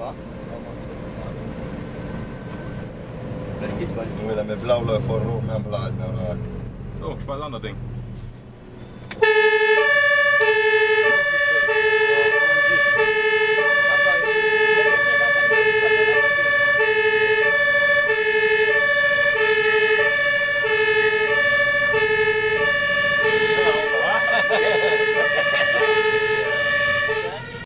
Va? Riktigt väl. Nu är det med blålöv och rummen blad. Åh, oh, spara ett annat ting.